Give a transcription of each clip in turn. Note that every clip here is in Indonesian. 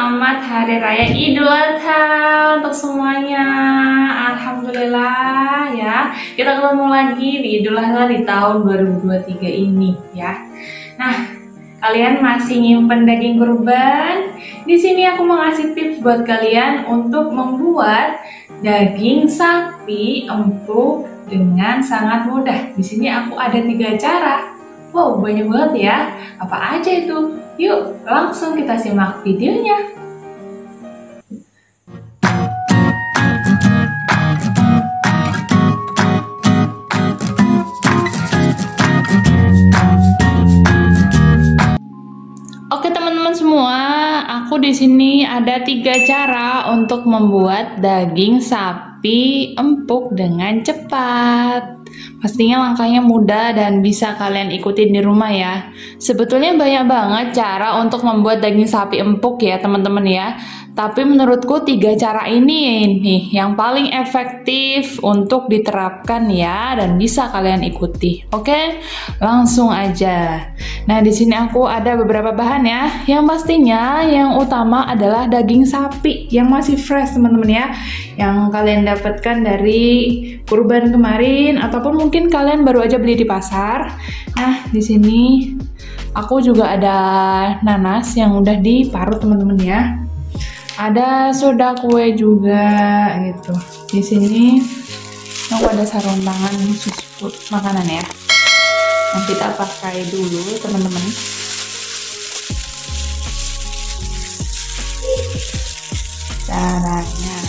selamat Hari Raya Idul Adha untuk semuanya. Alhamdulillah ya, kita ketemu lagi di Idul Adha di tahun 2023 ini ya. Nah, kalian masih nyimpen daging kurban? Di sini aku mau ngasih tips buat kalian untuk membuat daging sapi empuk dengan sangat mudah. Di sini aku ada 3 cara. Wow, banyak banget ya. Apa aja itu? Yuk, langsung kita simak videonya. Oke teman-teman semua, aku di sini ada 3 cara untuk membuat daging sapi empuk dengan cepat. Pastinya langkahnya mudah dan bisa kalian ikutin di rumah ya. Sebetulnya banyak banget cara untuk membuat daging sapi empuk ya teman-teman ya. Tapi menurutku 3 cara ini nih yang paling efektif untuk diterapkan ya dan bisa kalian ikuti. Oke, langsung aja. Nah, di sini aku ada beberapa bahan ya. Yang pastinya yang utama adalah daging sapi yang masih fresh teman-teman ya. Yang kalian dapatkan dari kurban kemarin ataupun mungkin kalian baru aja beli di pasar. Nah, di sini aku juga ada nanas yang udah diparut teman-teman ya. Ada soda kue juga gitu. Di sini aku ada sarung tangan khusus makanan ya. Nah, kita pakai dulu teman-teman. Caranya.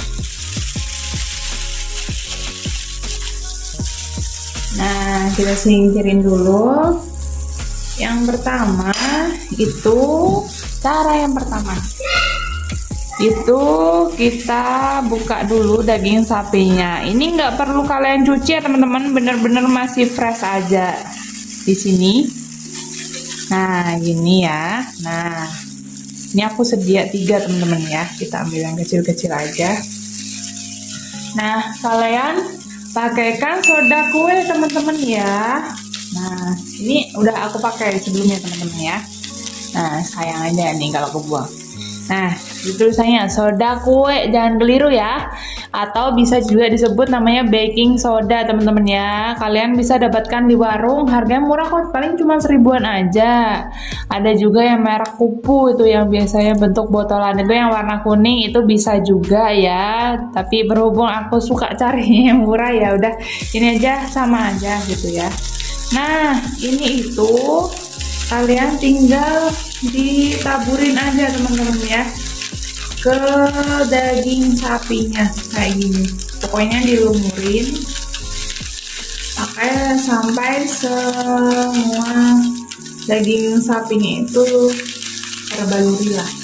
Nah, kita singkirin dulu. Yang pertama itu yang pertama. Itu kita buka dulu daging sapinya. Ini nggak perlu kalian cuci ya teman-teman, bener-bener masih fresh aja di sini. Nah, gini ya. Nah, ini aku sedia 3 teman-teman ya. Kita ambil yang kecil-kecil aja. Nah, kalian pakaikan soda kue teman-teman ya. Nah, ini udah aku pakai sebelumnya teman-teman ya. Nah, sayang aja nih kalau aku buang. Nah, itu tulisannya soda kue, jangan keliru ya. Atau bisa juga disebut namanya baking soda teman-teman ya. Kalian bisa dapatkan di warung, harganya murah kok, paling cuma 1000-an aja. Ada juga yang merek Kupu itu yang biasanya bentuk botolan itu yang warna kuning, itu bisa juga ya. Tapi berhubung aku suka cari yang murah ya udah ini aja, sama aja gitu ya. Nah, ini itu kalian tinggal ditaburin aja teman-teman ya ke daging sapinya kayak gini. Pokoknya dilumurin pakai sampai semua daging sapinya itu terbaluri lah.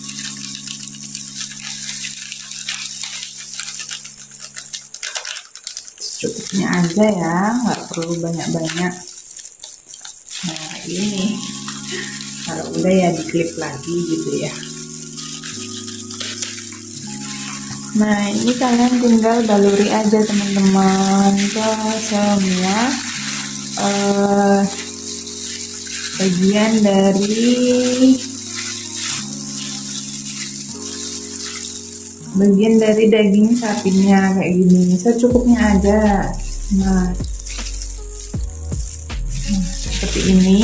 Cukupnya aja ya, nggak perlu banyak-banyak. Nah, ini kalau udah ya diklip lagi gitu ya. Nah, ini kalian tinggal baluri aja teman-teman ke semua bagian dari daging sapinya kayak gini, secukupnya aja. Nah, seperti ini.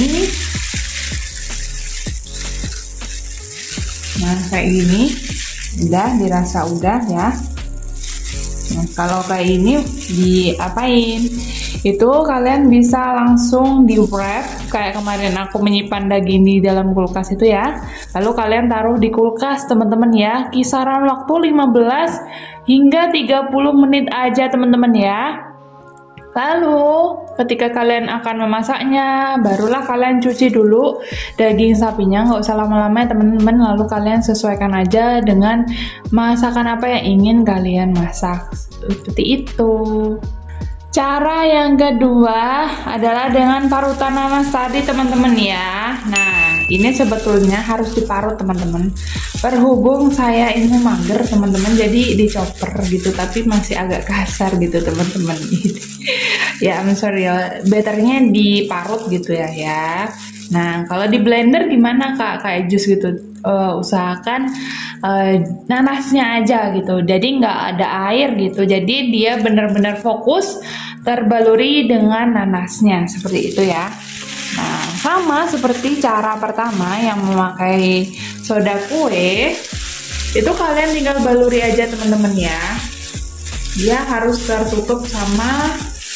Nah, kayak gini udah dirasa udah ya. Nah, kalau kayak ini diapain? Itu kalian bisa langsung di wrap kayak kemarin aku menyimpan daging di dalam kulkas itu ya. Lalu kalian taruh di kulkas teman-teman ya, kisaran waktu 15 hingga 30 menit aja teman-teman ya. Lalu ketika kalian akan memasaknya, barulah kalian cuci dulu daging sapinya, nggak usah lama-lama ya teman-teman. Lalu kalian sesuaikan aja dengan masakan apa yang ingin kalian masak, seperti itu. Cara yang kedua adalah dengan parutan nanas tadi teman-teman ya. Nah, ini sebetulnya harus diparut teman-teman. Berhubung saya ini mager teman-teman, jadi dicoper gitu, tapi masih agak kasar gitu teman-teman. Ya, I'm sorry ya, betternya diparut gitu ya. Nah, kalau di blender gimana Kak? Kayak jus gitu. Usahakan nanasnya aja gitu. Jadi nggak ada air gitu. Jadi dia benar-benar fokus terbaluri dengan nanasnya seperti itu ya. Nah, sama seperti cara pertama yang memakai soda kue, itu kalian tinggal baluri aja teman-teman ya. Dia harus tertutup sama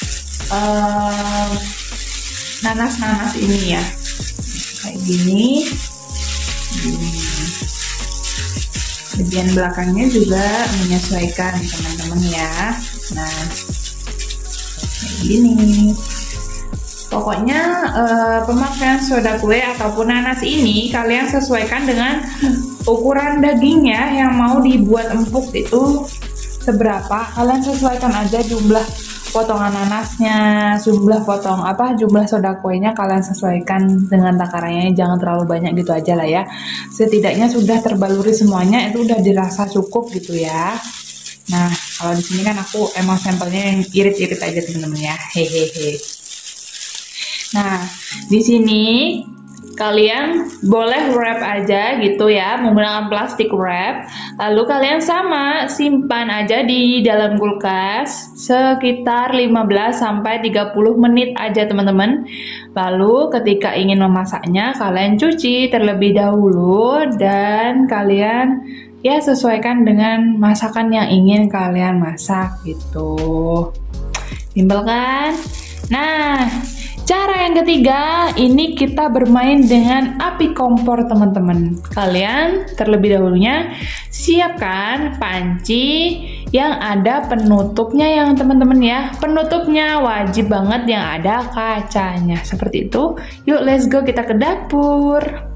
nanas-nanas ini ya, kayak gini. Bagian belakangnya juga menyesuaikan teman-teman ya. Nah, kayak gini. Pokoknya pemakaian soda kue ataupun nanas ini kalian sesuaikan dengan ukuran dagingnya yang mau dibuat empuk itu seberapa. Kalian sesuaikan aja jumlah potongan nanasnya, jumlah soda kuenya kalian sesuaikan dengan takarannya, jangan terlalu banyak gitu aja lah ya. Setidaknya sudah terbaluri semuanya, itu udah dirasa cukup gitu ya. Nah, kalau di sini kan aku emang sampelnya yang irit-irit aja teman-teman ya, hehehe. Nah, di sini kalian boleh wrap aja gitu ya, menggunakan plastik wrap. Lalu kalian simpan aja di dalam kulkas sekitar 15 sampai 30 menit aja teman-teman. Lalu ketika ingin memasaknya, kalian cuci terlebih dahulu dan kalian ya sesuaikan dengan masakan yang ingin kalian masak gitu. Simpel kan? Nah, cara yang ketiga, ini kita bermain dengan api kompor teman-teman. Kalian terlebih dahulunya siapkan panci yang ada penutupnya yang teman-teman ya. Penutupnya wajib banget yang ada kacanya. Seperti itu. Yuk let's go kita ke dapur.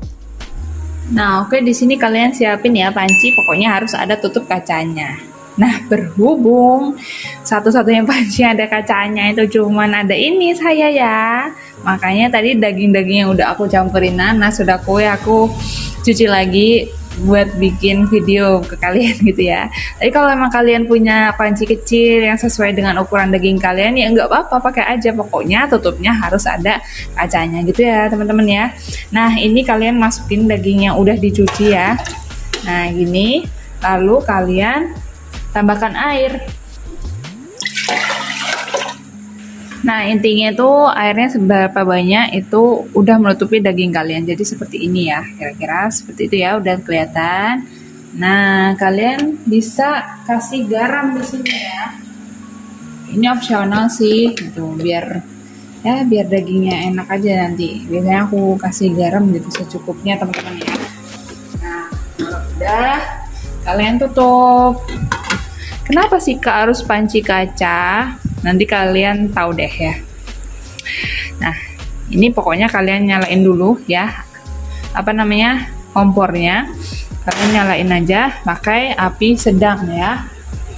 Nah, oke, di sini kalian siapin ya panci, pokoknya harus ada tutup kacanya. Nah, berhubung satu-satunya panci yang ada kacanya itu cuman ada ini saya ya. Makanya tadi daging-daging yang udah aku campurin nanas, sudah kue aku cuci lagi buat bikin video ke kalian gitu ya. Tapi kalau emang kalian punya panci kecil yang sesuai dengan ukuran daging kalian ya nggak apa-apa, pakai aja. Pokoknya tutupnya harus ada kacanya gitu ya teman-teman ya. Nah, ini kalian masukin daging yang udah dicuci ya. Nah, gini. Lalu kalian tambahkan air. Nah, intinya itu airnya seberapa banyak itu udah menutupi daging kalian. Jadi seperti ini ya, kira-kira seperti itu ya, udah kelihatan. Nah, kalian bisa kasih garam di sini ya. Ini opsional sih, gitu, biar dagingnya enak aja nanti. Biasanya aku kasih garam gitu secukupnya teman-teman ya. Nah, kalau udah, kalian tutup. Kenapa sih Kak harus panci kaca? Nanti kalian tahu deh ya. Nah, ini pokoknya kalian nyalain dulu ya. Kompornya. Kalian nyalain aja pakai api sedang ya.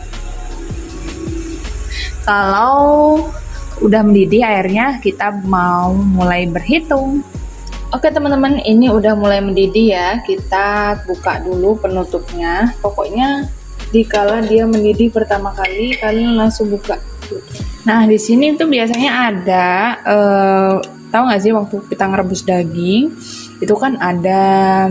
Kalau udah mendidih airnya, kita mau mulai berhitung. Oke teman-teman, ini udah mulai mendidih ya. Kita buka dulu penutupnya. Pokoknya dikala dia mendidih pertama kali, kalian langsung buka. Nah, di sini tuh biasanya ada, tahu nggak sih waktu kita ngerebus daging, itu kan ada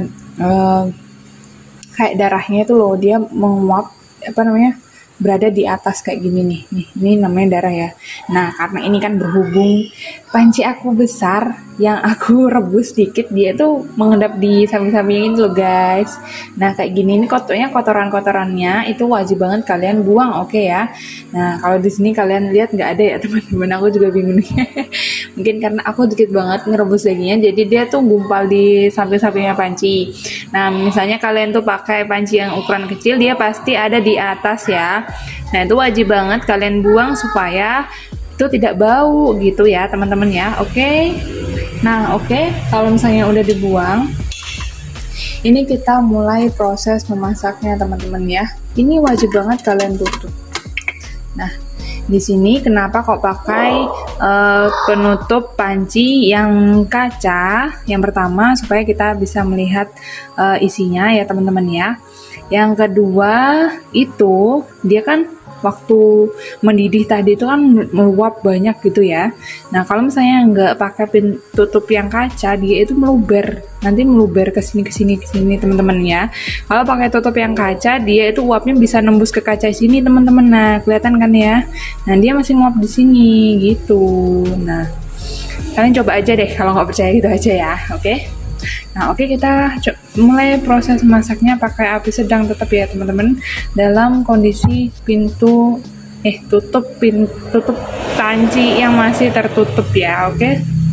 kayak darahnya itu loh, dia menguap, berada di atas kayak gini nih. Ini namanya darah ya. Nah, karena ini kan berhubung panci aku besar, yang aku rebus dikit, dia tuh mengendap di samping-samping ini loh guys. Nah, kayak gini, ini kotoran-kotorannya itu wajib banget kalian buang, oke ya. Nah, kalau di sini kalian lihat nggak ada ya teman-teman, aku juga bingung nih. Mungkin karena aku dikit banget ngerebus dagingnya, jadi dia tuh gumpal di samping-sampingnya panci. Nah, misalnya kalian tuh pakai panci yang ukuran kecil, dia pasti ada di atas ya. Nah, itu wajib banget kalian buang supaya itu tidak bau gitu ya teman-teman ya. Oke. Nah, oke, kalau misalnya udah dibuang, ini kita mulai proses memasaknya teman-teman ya. Ini wajib banget kalian tutup. Nah, di sini kenapa kok pakai penutup panci yang kaca? Yang pertama supaya kita bisa melihat isinya ya teman-teman ya. Yang kedua itu dia kan waktu mendidih tadi itu kan meluap banyak gitu ya. Nah kalau misalnya nggak pakai tutup yang kaca, dia itu meluber, nanti meluber ke sini teman-teman ya. Kalau pakai tutup yang kaca, dia itu uapnya bisa nembus ke kaca sini teman-teman. Nah kelihatan kan ya. Nah dia masih nguap di sini gitu. Nah kalian coba aja deh kalau nggak percaya gitu aja ya, oke? Nah oke, kita mulai proses masaknya pakai api sedang tetap ya teman-teman, dalam kondisi tutup panci yang masih tertutup ya, oke?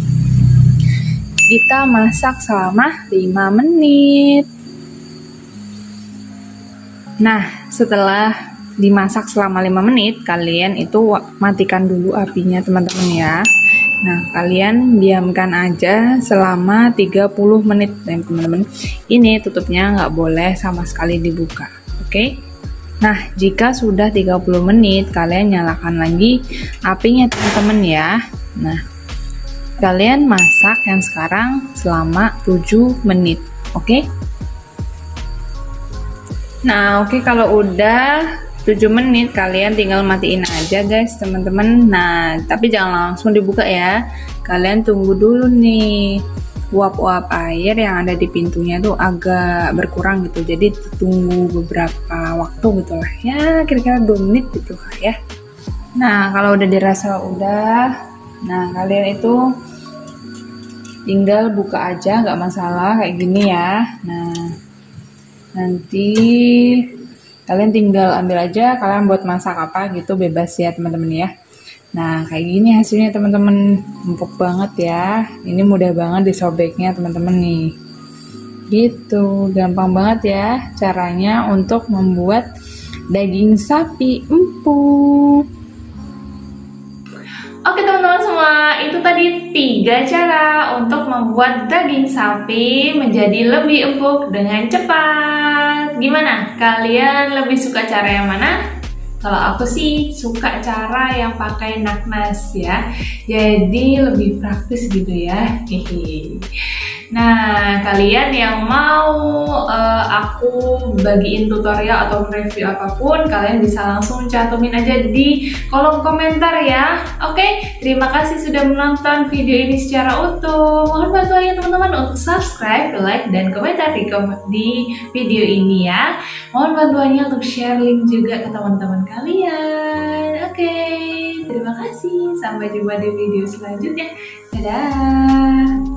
Kita masak selama 5 menit. Nah setelah dimasak selama 5 menit, kalian itu matikan dulu apinya teman-teman ya. Nah kalian diamkan aja selama 30 menit teman-teman. Ini tutupnya nggak boleh sama sekali dibuka, oke? Nah jika sudah 30 menit, kalian nyalakan lagi apinya teman-teman ya. Nah kalian masak yang sekarang selama 7 menit, oke? Nah oke, kalau udah 7 menit kalian tinggal matiin aja guys teman-teman. Nah tapi jangan langsung dibuka ya, kalian tunggu dulu nih uap-uap air yang ada di pintunya tuh agak berkurang gitu, jadi tunggu beberapa waktu gitu lah ya, kira-kira 2 menit gitu lah ya. Nah kalau udah dirasa udah, nah kalian itu tinggal buka aja, nggak masalah kayak gini ya. Nah nanti kalian tinggal ambil aja, kalian buat masak apa gitu bebas ya teman-teman ya. Nah kayak gini hasilnya teman-teman, empuk banget ya. Ini mudah banget disobeknya teman-teman nih. Gitu, gampang banget ya caranya untuk membuat daging sapi empuk. Oke teman-teman semua, itu tadi 3 cara untuk membuat daging sapi menjadi lebih empuk dengan cepat. Gimana? Kalian lebih suka cara yang mana? Kalau aku sih suka cara yang pakai naknas ya, jadi lebih praktis gitu ya. Nah, kalian yang mau aku bagiin tutorial atau review apapun, kalian bisa langsung cantumin aja di kolom komentar ya. Oke, terima kasih sudah menonton video ini secara utuh. Mohon bantuannya teman-teman untuk subscribe, like, dan komentar di video ini ya. Mohon bantuannya untuk share link juga ke teman-teman kalian. Oke, terima kasih. Sampai jumpa di video selanjutnya. Dadah.